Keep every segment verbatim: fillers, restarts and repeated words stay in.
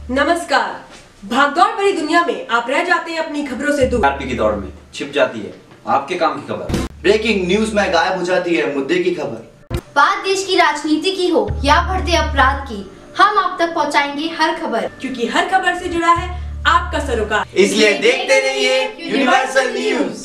नमस्कार। भागदौड़ भरी दुनिया में आप रह जाते हैं अपनी खबरों से दूर। आरपी की दौड़ में छिप जाती है आपके काम की खबर। ब्रेकिंग न्यूज में गायब हो जाती है मुद्दे की खबर। बात देश की राजनीति की हो या बढ़ते अपराध की, हम आप तक पहुंचाएंगे हर खबर, क्योंकि हर खबर से जुड़ा है आपका सरोकार। इसलिए देखते रहिए यूनिवर्सल न्यूज।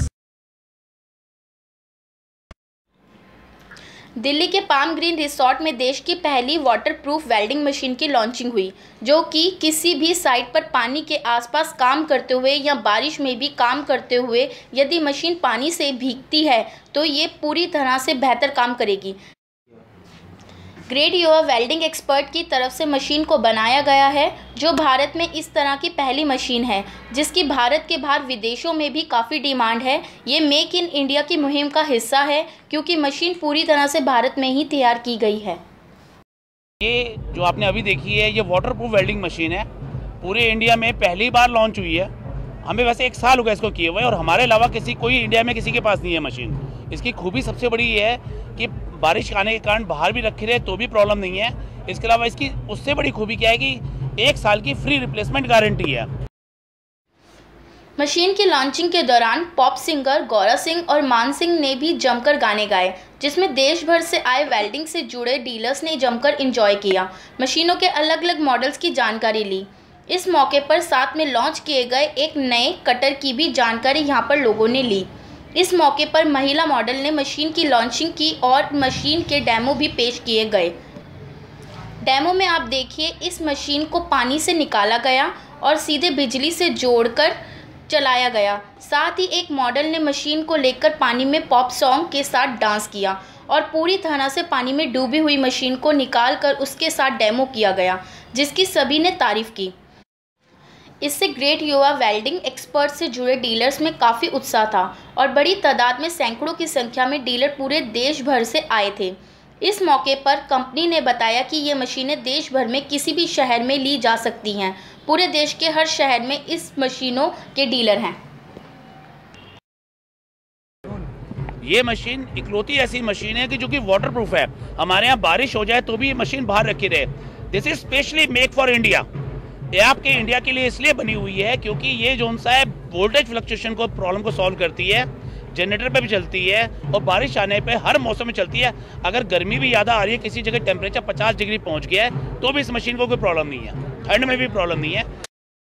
दिल्ली के पाम ग्रीन रिसोर्ट में देश की पहली वाटरप्रूफ वेल्डिंग मशीन की लॉन्चिंग हुई, जो कि किसी भी साइट पर पानी के आसपास काम करते हुए या बारिश में भी काम करते हुए यदि मशीन पानी से भीगती है तो ये पूरी तरह से बेहतर काम करेगी। ग्रेट युवा वेल्डिंग एक्सपर्ट की तरफ से मशीन को बनाया गया है, जो भारत में इस तरह की पहली मशीन है, जिसकी भारत के बाहर विदेशों में भी काफ़ी डिमांड है। ये मेक इन इंडिया की मुहिम का हिस्सा है, क्योंकि मशीन पूरी तरह से भारत में ही तैयार की गई है। ये जो आपने अभी देखी है, ये वाटरप्रूफ वेल्डिंग मशीन है, पूरे इंडिया में पहली बार लॉन्च हुई है। हमें वैसे एक साल हो गया इसको किए हुए, और हमारे अलावा किसी कोई इंडिया में किसी के पास नहीं है मशीन। इसकी खूबी सबसे बड़ी ये है कि बारिश आने के कारण बाहर भी रखे रहे तो भी प्रॉब्लम नहीं है। इसके अलावा इसकी उससे बड़ी खूबी क्या है कि एक साल की फ्री रिप्लेसमेंट गारंटी है। मशीन की लॉन्चिंग के दौरान पॉप सिंगर गौरा सिंह और मान सिंह ने भी जमकर गाने गाए, जिसमें देश भर से आए वेल्डिंग से जुड़े डीलर्स ने जमकर एंजॉय किया, मशीनों के अलग अलग मॉडल्स की जानकारी ली। इस मौके पर साथ में लॉन्च किए गए एक नए कटर की भी जानकारी यहाँ पर लोगों ने ली। इस मौके पर महिला मॉडल ने मशीन की लॉन्चिंग की और मशीन के डेमो भी पेश किए गए। डेमो में आप देखिए, इस मशीन को पानी से निकाला गया और सीधे बिजली से जोड़कर चलाया गया। साथ ही एक मॉडल ने मशीन को लेकर पानी में पॉप सॉन्ग के साथ डांस किया और पूरी तरह से पानी में डूबी हुई मशीन को निकालकर उसके साथ डेमो किया गया, जिसकी सभी ने तारीफ की। इससे ग्रेट युवा वेल्डिंग एक्सपर्ट से जुड़े डीलर्स में काफ़ी उत्साह था और बड़ी तादाद में सैकड़ों की संख्या में डीलर पूरे देश भर से आए थे। इस मौके पर कंपनी ने बताया कि ये मशीनें देश भर में किसी भी शहर में ली जा सकती हैं। पूरे देश के हर शहर में इस मशीनों के डीलर हैं। ये मशीन इकलौती ऐसी मशीन है कि जो कि वाटरप्रूफ है। हमारे यहाँ बारिश हो जाए तो भी ये मशीन बाहर रखी रहे। This is specially make for India. ये आपके इंडिया के लिए इसलिए बनी हुई है क्योंकि ये जो सा है वोल्टेज फ्लक्चुएशन को प्रॉब्लम को सॉल्व करती है, जनरेटर पे भी चलती है और बारिश आने पे हर मौसम में चलती है। अगर गर्मी भी ज़्यादा आ रही है, किसी जगह टेम्परेचर पचास डिग्री पहुंच गया है, तो भी इस मशीन को कोई प्रॉब्लम नहीं है, ठंड में भी प्रॉब्लम नहीं है।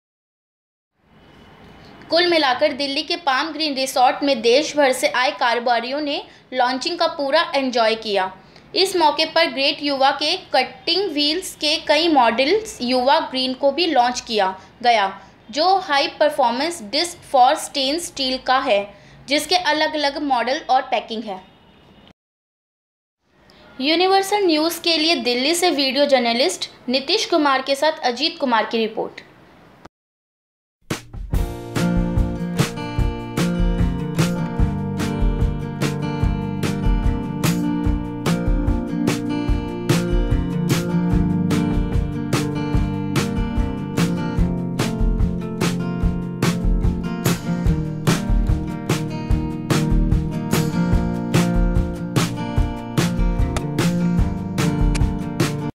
कुल मिलाकर दिल्ली के पाम ग्रीन रिसोर्ट में देश भर से आए कारोबारियों ने लॉन्चिंग का पूरा एंजॉय किया। इस मौके पर ग्रेट युवा के कटिंग व्हील्स के कई मॉडल्स युवा ग्रीन को भी लॉन्च किया गया, जो high performance disc for stainless steel का है, जिसके अलग अलग मॉडल और पैकिंग है। यूनिवर्सल न्यूज़ के लिए दिल्ली से वीडियो जर्नलिस्ट नीतीश कुमार के साथ अजीत कुमार की रिपोर्ट।